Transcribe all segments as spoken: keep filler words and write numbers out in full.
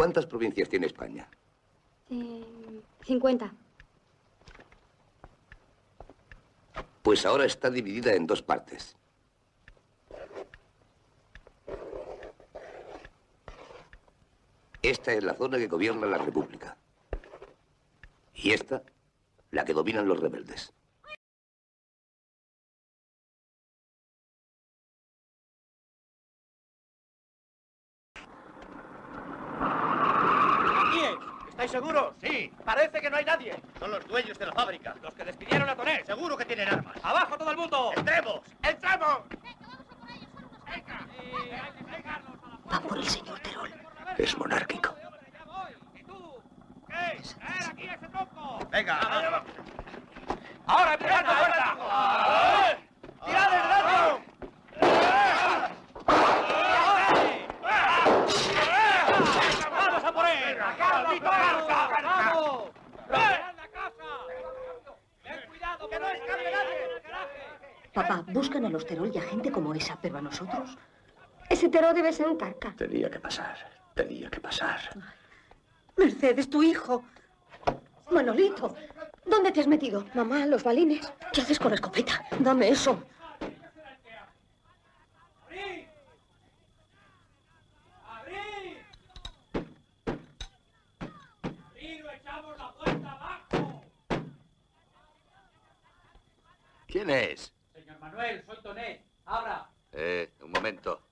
¿Cuántas provincias tiene España? Eh, cincuenta. Pues ahora está dividida en dos partes. Esta es la zona que gobierna la República. Y esta, la que dominan los rebeldes. ¿Estáis seguros? Sí. Parece que no hay nadie. Son los dueños de la fábrica. Los que despidieron a Toné. Seguro que tienen armas. ¡Abajo todo el mundo! ¡Entremos! ¡Entremos! ¡Venga, vamos a por ellos! Va por el señor Terol. Es monárquico. ¿Y tú? ¿Qué? ¡Traer aquí ese tronco! ¡Venga! ¡Ahora! ¡Ahora empujad la puerta! ¡Tirad el brazo! ¡Vamos a por él! ¡Maldito Garza! ¡Vamos! ¡Rodead la casa! ¡Ten cuidado que no escape nadie! Papá, buscan a los Terol y a gente como esa, pero a nosotros... Ese Terol debe ser un carca. Tenía que pasar, tenía que pasar. Mercedes, tu hijo. Manolito, ¿dónde te has metido? Mamá, los balines. ¿Qué haces con la escopeta? Dame eso. ¿Quién es? Señor Manuel, soy Toné. ¡Abra! Eh, un momento.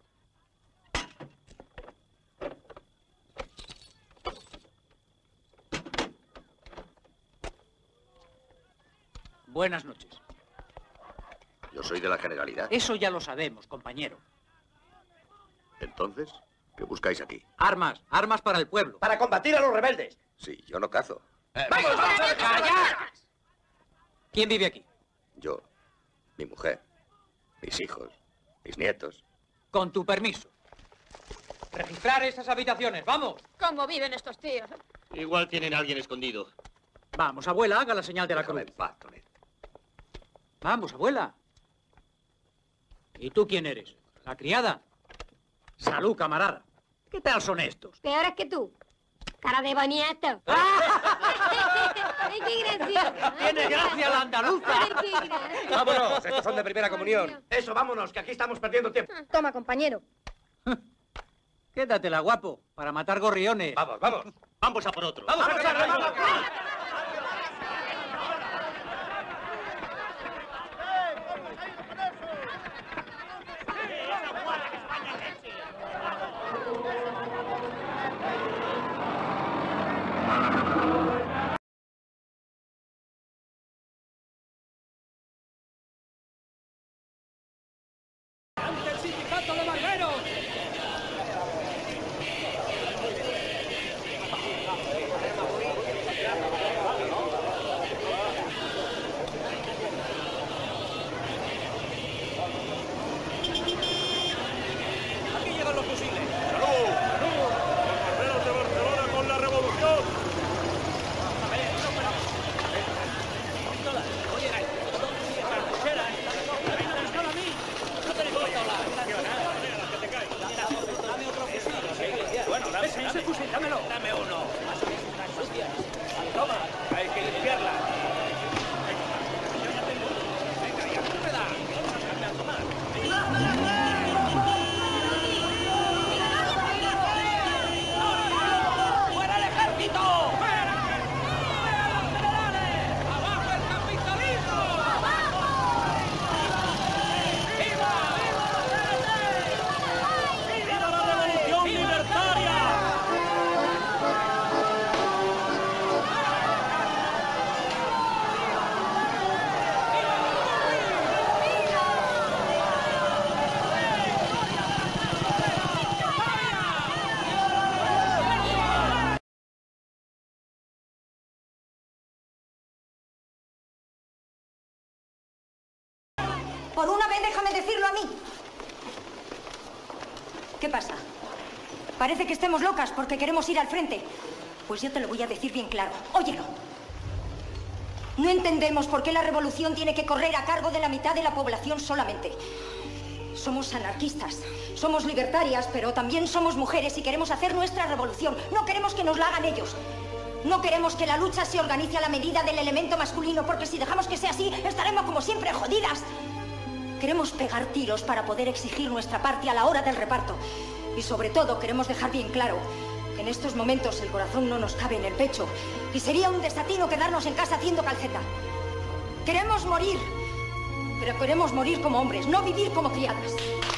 Buenas noches. Yo soy de la Generalidad. Eso ya lo sabemos, compañero. Entonces, ¿qué buscáis aquí? Armas, armas para el pueblo. Para combatir a los rebeldes. Sí, yo no cazo. ¡Vamos, vamos! ¡Callad! ¿Quién vive aquí? Yo, mi mujer, mis hijos, mis nietos. Con tu permiso. Registrar esas habitaciones, ¡vamos! ¿Cómo viven estos tíos? Igual tienen a alguien escondido. Vamos, abuela, haga la señal de la Déjame cruz. en paz, Tonet. Vamos, abuela. ¿Y tú quién eres? ¿La criada? Salud, camarada. ¿Qué tal son estos? Peores que tú. Cara de boniato. ¡Ay, qué gracioso! ¡Tiene gracia la andaluza! ¡Ay, qué gracia! ¡Vámonos! Estos son de primera comunión. Eso, vámonos, que aquí estamos perdiendo tiempo. Toma, compañero. Quédatela, guapo, para matar gorriones. Vamos, vamos. Vamos a por otro. ¡Vamos, a cazar, vamos a cazar! ¡Ante el sindicato de barberos! Aquí llegan los fusiles. ¡Salud! ¡Salud! ¡Los barberos de Barcelona con la revolución! Bueno, dame ese fusil, dámelo. Dame uno. Toma, hay que limpiarla. Venga, ya tú me das. Dame a tomar. ¡Fuera el ejército! ¡Fuera! ¡Fuera los generales! ¡Abajo el capitalismo! ¡Abajo! ¡Viva! ¡Viva la revolución libertaria! Por una vez déjame decirlo a mí. ¿Qué pasa? Parece que estemos locas porque queremos ir al frente. Pues yo te lo voy a decir bien claro. Óyelo. No entendemos por qué la revolución tiene que correr a cargo de la mitad de la población solamente. Somos anarquistas, somos libertarias, pero también somos mujeres y queremos hacer nuestra revolución. No queremos que nos la hagan ellos. No queremos que la lucha se organice a la medida del elemento masculino, porque si dejamos que sea así, estaremos como siempre jodidas. Queremos pegar tiros para poder exigir nuestra parte a la hora del reparto. Y sobre todo queremos dejar bien claro que en estos momentos el corazón no nos cabe en el pecho y sería un desatino quedarnos en casa haciendo calceta. Queremos morir, pero queremos morir como hombres, no vivir como criadas.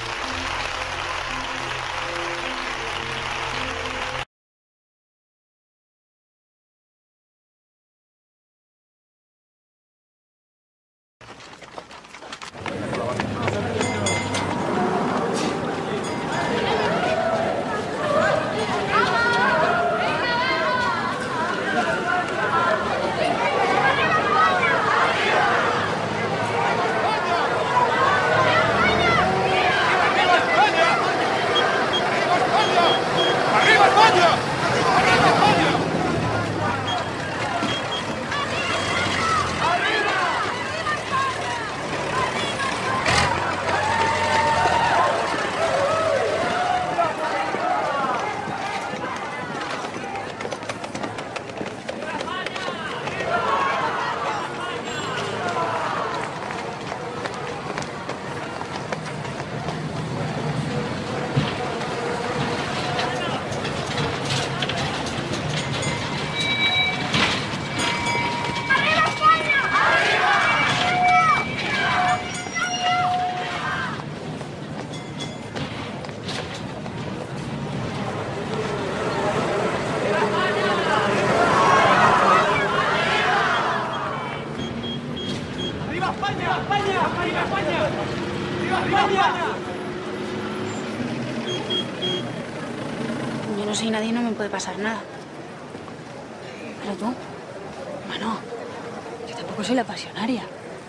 Yo no soy nadie y no me puede pasar nada. Pero tú, bueno, yo tampoco soy la pasionaria.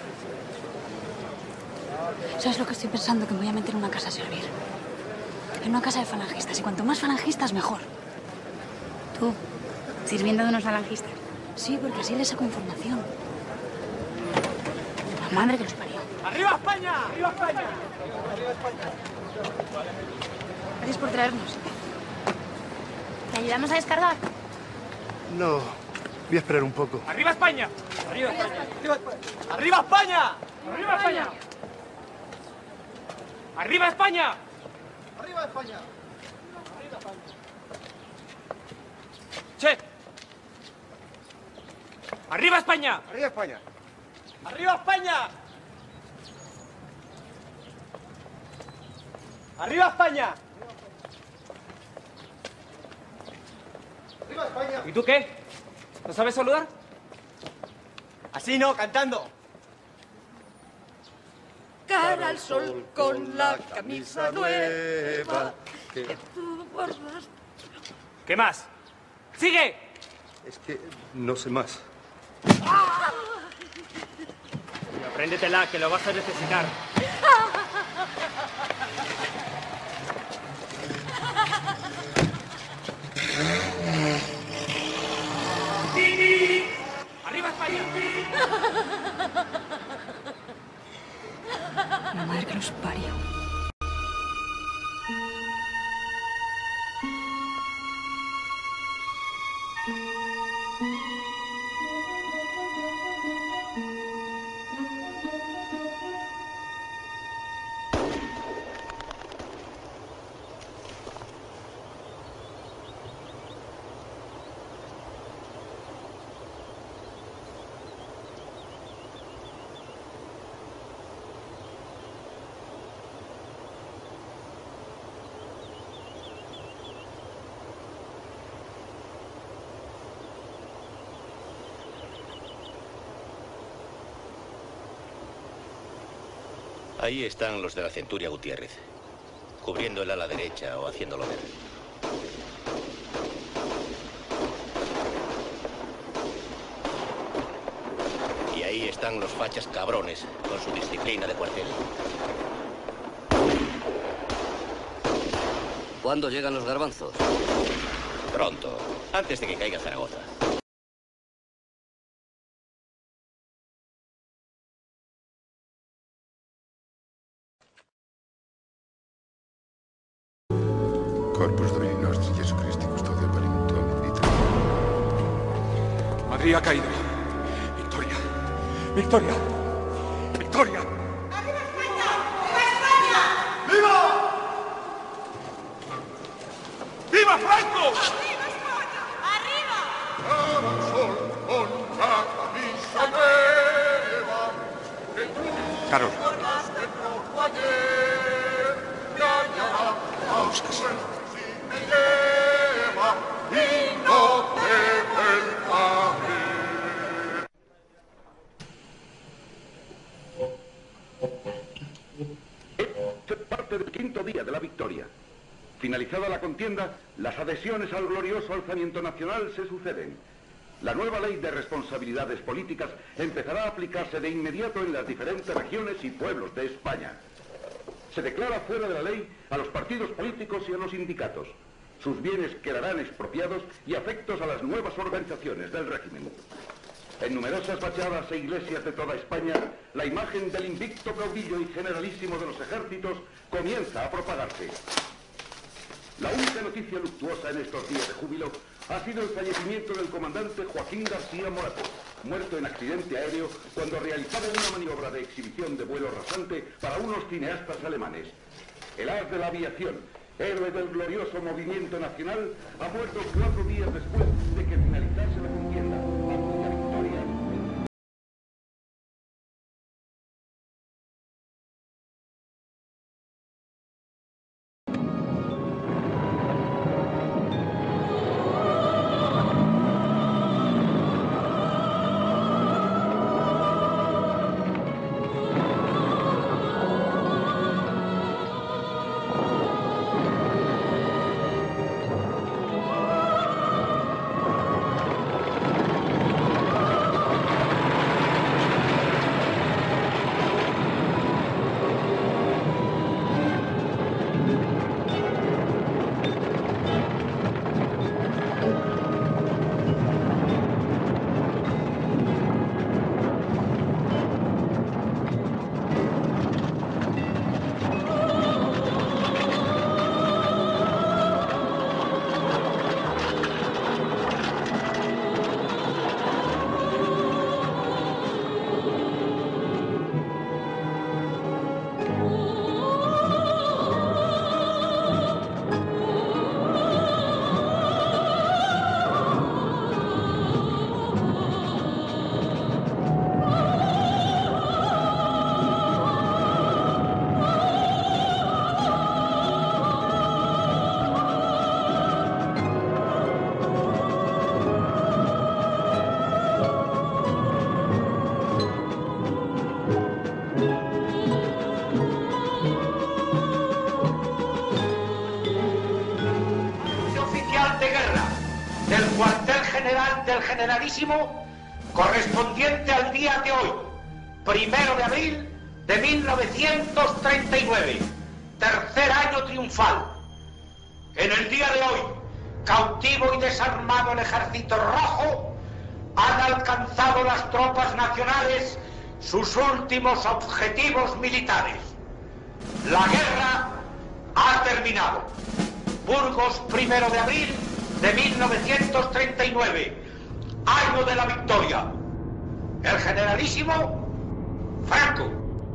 ¿Sabes lo que estoy pensando? Que me voy a meter en una casa a servir. En una casa de falangistas. Y cuanto más falangistas, mejor. Tú, sirviendo de unos falangistas. Sí, porque así les saco información. La madre que los parió. ¡Arriba España! ¡Arriba España! Gracias por traernos. ¿Te ayudamos a descargar? No, voy a esperar un poco. ¡Arriba España! ¡Arriba España! ¡Arriba España! ¡Arriba España! ¡Arriba España! ¡Arriba España! ¡Che! ¡Arriba España! ¡Arriba España! ¡Arriba España! ¡Arriba España! ¡Arriba España! ¿Y tú qué? ¿No sabes saludar? Así no, cantando. Cara al sol con la camisa nueva que tú bordaste. ¿Qué más? ¡Sigue! Es que no sé más. Apréndetela, que lo vas a necesitar. ¡Arriba España! La madre que los parió. Ahí están los de la Centuria Gutiérrez, cubriendo el ala derecha o haciéndolo ver. Y ahí están los fachas cabrones, con su disciplina de cuartel. ¿Cuándo llegan los garbanzos? Pronto, antes de que caiga Zaragoza. Madrid ha caído. Victoria. Victoria. Victoria. ¡Arriba España! ¡Viva España! ¡Viva! ¡Viva Franco! ¡Arriba España! ¡Arriba! Cada sol con la camisa nueva que tú Carol. bordaste rojo ayer, cañará a si me lleva y no te vuelva a ver. Parte del quinto día de la victoria. Finalizada la contienda, las adhesiones al glorioso alzamiento nacional se suceden. La nueva ley de responsabilidades políticas empezará a aplicarse de inmediato en las diferentes regiones y pueblos de España. Se declara fuera de la ley a los partidos políticos y a los sindicatos. Sus bienes quedarán expropiados y afectos a las nuevas organizaciones del régimen. En numerosas fachadas e iglesias de toda España, la imagen del invicto caudillo y generalísimo de los ejércitos comienza a propagarse. La única noticia luctuosa en estos días de júbilo ha sido el fallecimiento del comandante Joaquín García Morato, muerto en accidente aéreo cuando realizaba una maniobra de exhibición de vuelo rasante para unos cineastas alemanes. El as de la aviación, héroe del glorioso movimiento nacional, ha muerto cuatro días después de que finalizase la contienda. Cuya victoria... del cuartel general del generalísimo correspondiente al día de hoy, primero de abril de mil novecientos treinta y nueve, tercer año triunfal. En el día de hoy, cautivo y desarmado el ejército rojo, han alcanzado las tropas nacionales sus últimos objetivos militares. La guerra ha terminado. Burgos, primero de abril de mil novecientos treinta y nueve, año de la victoria. El generalísimo Franco.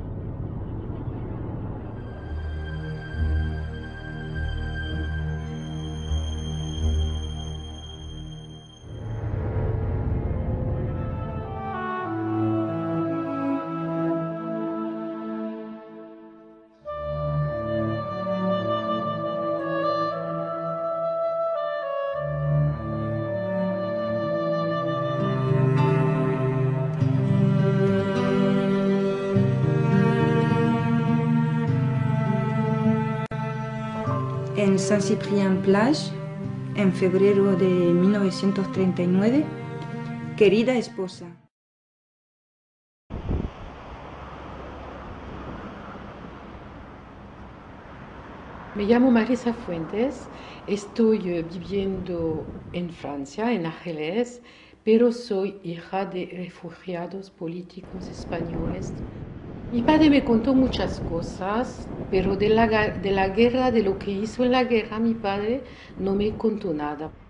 En Saint-Cyprien-Plage, en febrero de mil novecientos treinta y nueve, querida esposa. Me llamo Marisa Fuentes, estoy viviendo en Francia, en Argelès, pero soy hija de refugiados políticos españoles. Mi padre me contó muchas cosas, pero de la, de la guerra, de lo que hizo en la guerra, mi padre no me contó nada.